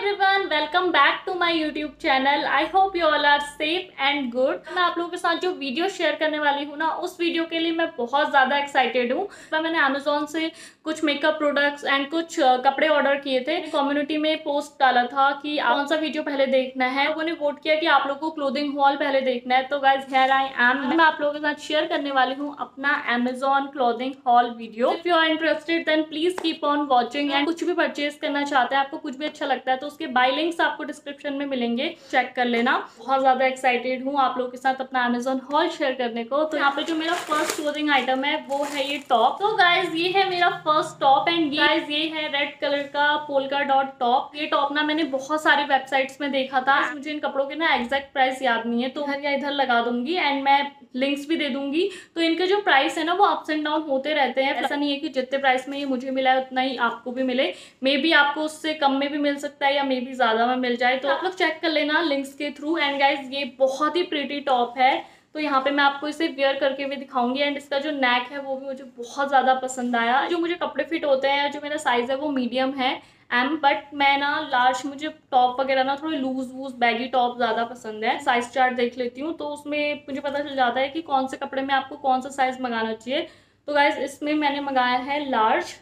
Everyone, welcome back to my YouTube channel. I hope you all are safe and good. मैं आप लोगों के साथ जो वीडियो शेयर करने वाली हूँ ना, उस वीडियो के लिए मैं बहुत ज़्यादा एक्साइटेड हूँ। मैंने अमेजोन से कुछ मेकअप प्रोडक्ट्स एंड कुछ कपड़े ऑर्डर किए थे। कम्युनिटी में पोस्ट डाला था कि कौन सा वीडियो पहले देखना है। लोगों ने वोट किया कि आप लोगों को क्लोथिंग हॉल पहले देखना है। तो गाइज हियर आई एम, मैं आप लोगों के साथ शेयर करने वाली हूँ अपना Amazon clothing haul video. If you are interested then please keep on watching. And कुछ भी परचेज करना चाहते हैं, आपको कुछ भी अच्छा लगता है तो उसके बाय लिंक्स आपको डिस्क्रिप्शन में मिलेंगे, चेक कर लेना। बहुत ज्यादा एक्साइटेड हूँ आप लोगों के साथ अपना अमेजोन हॉल शेयर करने को। तो यहाँ पे जो मेरा फर्स्ट क्लोथिंग आइटम है वो है ये टॉप। तो गाइज ये है मेरा फर्स्ट टॉप एंड गाइज ये है रेड कलर का पोल्का डॉट टॉप। ये टॉप ना मैंने बहुत सारी वेबसाइट्स में देखा था। मुझे इन कपड़ों के ना एग्जैक्ट प्राइस याद नहीं है, तो इधर या इधर लगा दूंगी एंड मैं लिंक्स भी दे दूंगी। तो इनके जो प्राइस है ना वो अप्स एंड डाउन होते रहते हैं। ऐसा नहीं है कि जितने प्राइस में ये मुझे मिला है उतना ही आपको भी मिले। मे बी आपको उससे कम में भी मिल सकता है या मे बी ज्यादा में मिल जाए, तो आप लोग चेक कर लेना लिंक्स के थ्रू। एंड गाइज ये बहुत ही प्रीटी टॉप है। तो यहाँ पे मैं आपको इसे वेयर करके भी दिखाऊंगी। एंड इसका जो नेक है वो भी मुझे बहुत ज़्यादा पसंद आया। जो मुझे कपड़े फिट होते हैं, जो मेरा साइज़ है वो मीडियम है बट मैं ना लार्ज, मुझे टॉप वगैरह ना थोड़ी लूज वूज बैगी टॉप ज़्यादा पसंद है। साइज चार्ट देख लेती हूँ तो उसमें मुझे पता चल जाता है कि कौन से कपड़े में आपको कौन सा साइज़ मंगाना चाहिए। तो गाइज इसमें मैंने मंगाया है लार्ज,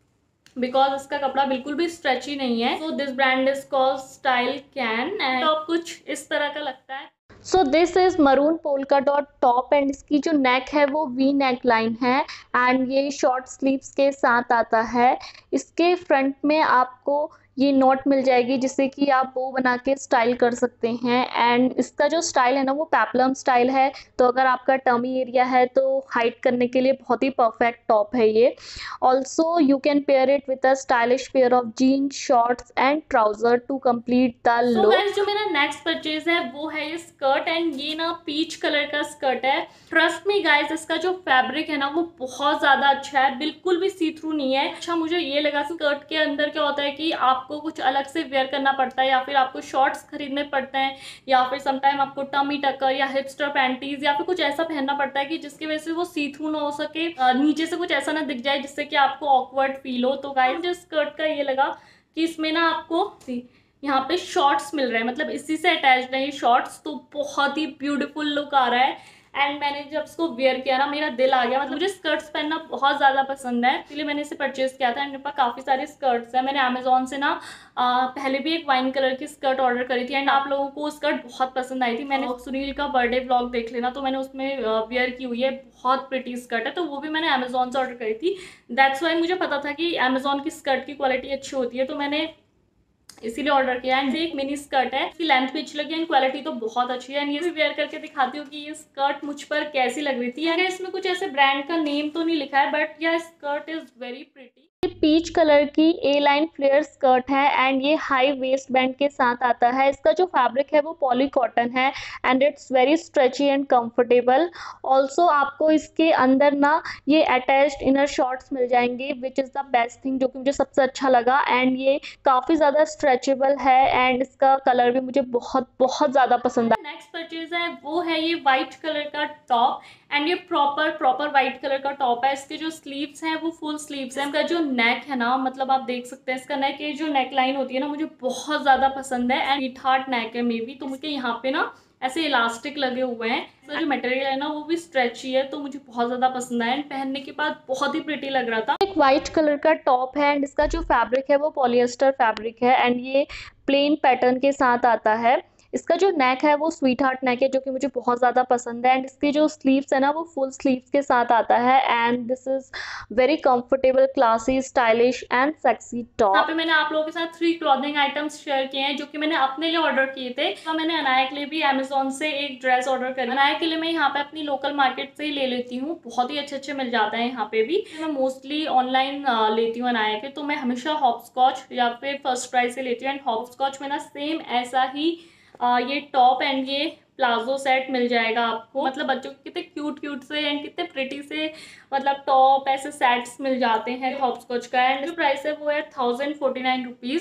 बिकॉज इसका कपड़ा बिल्कुल भी स्ट्रेची नहीं है। So this brand is called style can and top कुछ इस तरह का लगता है। So this is maroon polka dot top and इसकी जो नेक है वो वी नेक लाइन है एंड ये शॉर्ट स्लीव्स के साथ आता है। इसके फ्रंट में आपको ये नॉट मिल जाएगी जिससे कि आप बो बना के स्टाइल कर सकते हैं। एंड इसका जो स्टाइल है ना वो पेप्लम स्टाइल है, तो अगर आपका टमी एरिया है तो हाइड करने के लिए बहुत ही परफेक्ट टॉप है ये। Also you can pair it with a stylish pair of jeans, shorts and trouser to complete the look. जो मेरा नेक्स्ट परचेज है वो है ये स्कर्ट एंड ये ना पीच कलर का स्कर्ट है। ट्रस्ट मी गाइज, इसका जो फैब्रिक है ना वो बहुत ज्यादा अच्छा है, बिल्कुल भी सी थ्रू नहीं है। अच्छा मुझे ये लगा स्कर्ट के अंदर क्या होता है कि आपको कुछ अलग से वेयर करना पड़ता है या फिर आपको शॉर्ट्स खरीदने पड़ते हैं या फिर समटाइम आपको टमी टकर या हिपस्टर पैंटीज या फिर कुछ ऐसा पहनना पड़ता है कि जिसकी वजह से वो सी थ्रू ना हो सके, नीचे से कुछ ऐसा ना दिख जाए जिससे कि आपको ऑकवर्ड फील हो। तो गाइज मुझे स्कर्ट का ये लगा कि इसमें ना आपको यहाँ पे शॉर्ट्स मिल रहे हैं, मतलब इसी से अटैच्ड है ये शॉर्ट्स, तो बहुत ही ब्यूटीफुल लुक आ रहा है। एंड मैंने जब इसको वेयर किया ना मेरा दिल आ गया। मतलब मुझे स्कर्ट्स पहनना बहुत ज़्यादा पसंद है, इसलिए मैंने इसे परचेज किया था। एंड मेरे पास काफ़ी सारे स्कर्ट्स हैं। मैंने अमेजोन से ना पहले भी एक वाइन कलर की स्कर्ट ऑर्डर करी थी एंड आप लोगों को स्कर्ट बहुत पसंद आई थी। मैंने सुनील का बर्थडे व्लॉग देख लेना, तो मैंने उसमें वेयर की हुई है। बहुत प्रिटी स्कर्ट है, तो वो भी मैंने अमेजोन से ऑर्डर करी थी। दैट्स वाई मुझे पता था कि अमेजोन की स्कर्ट की क्वालिटी अच्छी होती है, तो मैंने इसीलिए ऑर्डर किया। एंड एक मिनी स्कर्ट है, इसकी लेंथ भी अच्छी लगी एंड क्वालिटी तो बहुत अच्छी है। एंड ये भी वेयर करके दिखाती हूँ कि ये स्कर्ट मुझ पर कैसी लग रही थी। अगर इसमें कुछ ऐसे ब्रांड का नेम तो नहीं लिखा है बट यह स्कर्ट इज वेरी प्रिटी। ये पीच कलर की ए लाइन फ्लेयर स्कर्ट है एंड ये हाई वेस्ट बैंड के साथ आता है। इसका जो फैब्रिक है वो पॉली कॉटन है and it's very stretchy and comfortable. Also आपको इसके अंदर ना ये अटैच्ड इनर शॉर्ट्स मिल जाएंगे which is the best thing, जो कि मुझे सबसे अच्छा लगा। एंड ये काफ़ी ज़्यादा स्ट्रेचेबल है एंड इसका कलर भी मुझे बहुत बहुत ज़्यादा पसंद है। नेक्स्ट परचेज है वो है ये वाइट कलर का टॉप एंड ये प्रॉपर वाइट कलर का टॉप है। इसके जो स्लीव्स हैं वो फुल स्लीव्स हैं। इसका जो नेक है ना, मतलब आप देख सकते हैं इसका नेक, ये जो नेक लाइन होती है ना मुझे बहुत ज़्यादा पसंद है। एंड हिट हार्ट नेक है मे बी, तो मुझे यहाँ पे ना ऐसे इलास्टिक लगे हुए हैं। इसका जो मटेरियल है ना वो भी स्ट्रेची है, तो मुझे बहुत ज़्यादा पसंद आया एंड पहनने के बाद बहुत ही प्रिटी लग रहा था। एक वाइट कलर का टॉप है एंड इसका जो फैब्रिक है वो पॉलिएस्टर फैब्रिक है एंड ये प्लेन पैटर्न के साथ आता है। इसका जो नेक है वो स्वीट हार्ट नेक है, जो कि मुझे बहुत ज़्यादा पसंद है। एंड इसके जो स्लीव्स है ना वो फुल स्लीव्स के साथ आता है and this is very comfortable, classy, stylish and sexy top. यहाँ पे मैंने आप लोगों के साथ 3 क्लॉथिंग आइटम्स शेयर किए हैं जो कि मैंने अपने लिए ऑर्डर किए थे। तो मैंने अनाया के लिए भी अमेजोन से एक ड्रेस ऑर्डर करी। अनाया के लिए मैं यहाँ पे अपनी लोकल मार्केट से ही ले लेती हूँ, बहुत ही अच्छे मिल जाते हैं यहाँ पे भी। मैं मोस्टली ऑनलाइन लेती हूँ अनाया के, तो मैं हमेशा हॉपस्कॉच या फिर फर्स्ट प्राइस से लेती हूँ। एंड हॉपस्कॉच में ना सेम ऐसा ही ये टॉप एंड ये प्लाजो सेट मिल जाएगा आपको। मतलब बच्चों के कितने क्यूट से एंड कितने प्रिटी से मतलब टॉप ऐसे सेट्स मिल जाते हैं हॉपस्कॉच का। एंड जो प्राइस है वो है 1049 रुपीज़।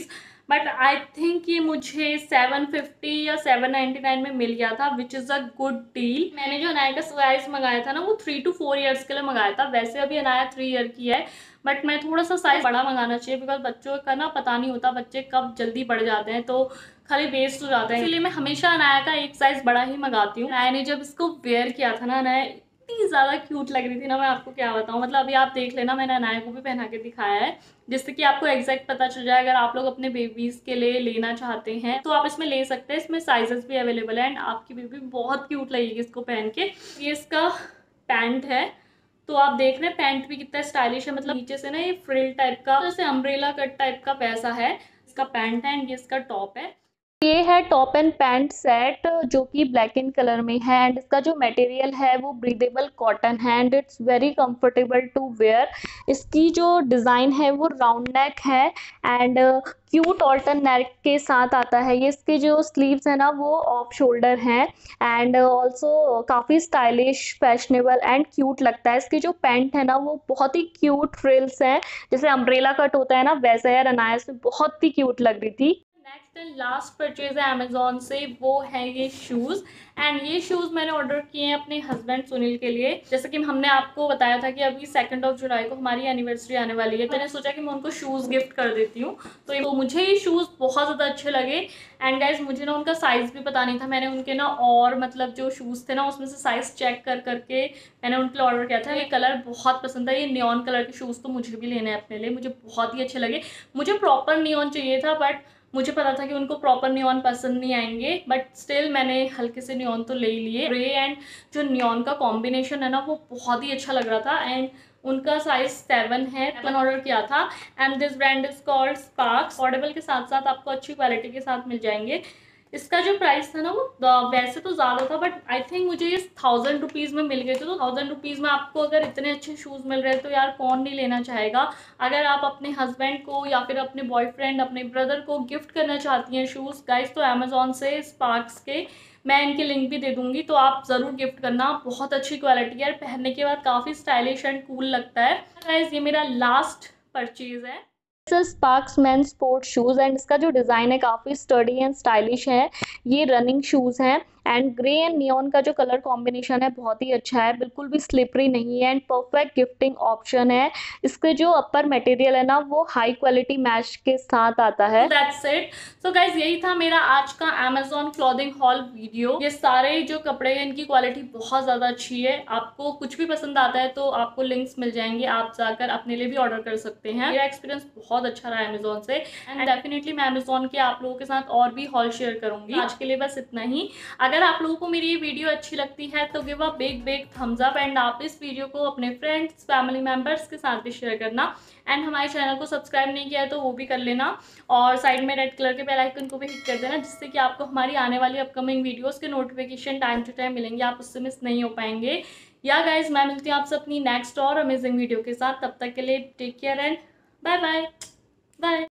बट आई थिंक ये मुझे 750 या 799 में मिल गया था, which is a good deal. मैंने जो अनाया का साइज़ मंगाया था ना वो 3 to 4 ईयर्स के लिए मंगाया था। वैसे अभी अनाया 3 ईयर की है, बट मैं थोड़ा सा साइज़ बड़ा मंगाना चाहिए, बिकॉज बच्चों का ना पता नहीं होता बच्चे कब जल्दी बढ़ जाते हैं, तो खाली वेस्ट हो जाता है। इसलिए मैं हमेशा अनाया का एक साइज़ बड़ा ही मंगाती हूँ। अनाया ने जब इसको वेयर किया था ना, अनाया इतनी ज़्यादा क्यूट लग रही थी ना, मैं आपको क्या बताऊँ। मतलब अभी आप देख लेना, मैंने अनाया को भी पहना के दिखाया है, जिससे कि आपको एग्जैक्ट पता चल जाए। अगर आप लोग अपने बेबीज़ के लिए लेना चाहते हैं तो आप इसमें ले सकते हैं। इसमें साइजेस भी अवेलेबल है एंड आपकी बेबी बहुत क्यूट लगेगी इसको पहन के। ये इसका पैंट है, तो आप देख रहे हैं पैंट भी कितना स्टाइलिश है। मतलब नीचे से ना ये फ्रिल टाइप का, जैसे अम्ब्रेला कट टाइप का वैसा है इसका पैंट है, एंड ये इसका टॉप है। ये है टॉप एंड पैंट सेट, जो कि ब्लैक इन कलर में है, एंड इसका जो मटेरियल है वो ब्रीदेबल कॉटन है and it's very comfortable to wear. इसकी जो डिज़ाइन है वो राउंड नेक है एंड क्यूट ऑल्टन नेक के साथ आता है। ये इसके जो स्लीव्स है ना वो ऑफ शोल्डर हैं एंड ऑल्सो काफ़ी स्टाइलिश, फैशनेबल एंड क्यूट लगता है। इसकी जो पैंट है ना वो बहुत ही क्यूट फ्रिल्स हैं, जैसे अम्ब्रेला कट होता है ना वैसा है। अनाया से बहुत ही क्यूट लग रही थी। नेक्स्ट एंड लास्ट परचेज है अमेजोन से, वो है ये शूज़। एंड ये शूज़ मैंने ऑर्डर किए हैं अपने हस्बैंड सुनील के लिए। जैसे कि हमने आपको बताया था कि अभी 2 जुलाई को हमारी एनिवर्सरी आने वाली है, तो मैंने सोचा कि मैं उनको शूज़ गिफ्ट कर देती हूँ। तो मुझे ये शूज़ बहुत ज़्यादा अच्छे लगे एंड गाइज मुझे ना उनका साइज़ भी पता नहीं था। मैंने उनके ना और मतलब जो शूज़ थे ना उसमें से साइज़ चेक कर करके मैंने उनके लिए ऑर्डर किया था। ये कलर बहुत पसंद है, ये नियॉन कलर के शूज़ तो मुझे भी लेने हैं अपने लिए, मुझे बहुत ही अच्छे लगे। मुझे प्रॉपर नियॉन चाहिए था, बट मुझे पता था कि उनको प्रॉपर नियॉन पसंद नहीं आएंगे, बट स्टिल मैंने हल्के से नियॉन तो ले ही लिए। ग्रे एंड जो नियॉन का कॉम्बिनेशन है ना वो बहुत ही अच्छा लग रहा था एंड उनका साइज 7 है। मैंने ऑर्डर किया था and this brand is called Sparx. Affordable के साथ साथ आपको अच्छी क्वालिटी के साथ मिल जाएंगे। इसका जो प्राइस था ना वो वैसे तो ज़्यादा था, बट आई थिंक मुझे ये 1000 रुपीज़ में मिल गए थे। तो 1000 रुपीज़ में आपको अगर इतने अच्छे शूज़ मिल रहे हैं तो यार कौन नहीं लेना चाहेगा। अगर आप अपने हस्बैंड को या फिर अपने बॉयफ्रेंड, अपने ब्रदर को गिफ्ट करना चाहती हैं शूज़ गाइस, तो अमेजोन से स्पार्क्स के मैं इनकी लिंक भी दे दूंगी, तो आप ज़रूर गिफ्ट करना। बहुत अच्छी क्वालिटी है, पहनने के बाद काफ़ी स्टाइलिश एंड कूल लगता है। गाइस ये मेरा लास्ट परचेज़ है Sparx men sport shoes and इसका जो डिज़ाइन है काफ़ी स्टडी एंड स्टाइलिश है। ये रनिंग शूज़ हैं एंड ग्रे एंड नियॉन का जो कलर कॉम्बिनेशन है बहुत ही अच्छा है, बिल्कुल भी स्लिपरी नहीं है एंड परफेक्ट गिफ्टिंग ऑप्शन है। इसके जो अपर मटेरियल है ना वो हाई क्वालिटी मैच के साथ आता है। That's it. सो गाइज यही था मेरा आज का अमेजोन क्लॉथिंग हॉल वीडियो। ये सारे जो कपड़े हैं इनकी क्वालिटी बहुत ज़्यादा अच्छी है। आपको कुछ भी पसंद आता है तो आपको लिंक्स मिल जाएंगे, आप जाकर अपने लिए भी ऑर्डर कर सकते हैं। मेरा एक्सपीरियंस बहुत अच्छा रहा अमेजोन से एंड डेफिनेटली मैं अमेजोन के आप लोगों के साथ और भी हॉल शेयर करूंगी। आज के लिए बस इतना ही। अगर आप लोगों को मेरी ये वीडियो अच्छी लगती है तो give a big big thumbs up and आप इस वीडियो को अपने फ्रेंड्स, फैमिली मेम्बर्स के साथ भी शेयर करना एंड हमारे चैनल को सब्सक्राइब नहीं किया है तो वो भी कर लेना और साइड में रेड कलर के बेल आइकन को भी हिट कर देना, जिससे कि आपको हमारी आने वाली अपकमिंग वीडियोस के नोटिफिकेशन टाइम टू टाइम मिलेंगे, आप उससे मिस नहीं हो पाएंगे। या गाइज मैं मिलती हूँ आपसे अपनी नेक्स्ट और अमेजिंग वीडियो के साथ। तब तक के लिए take care and bye bye bye.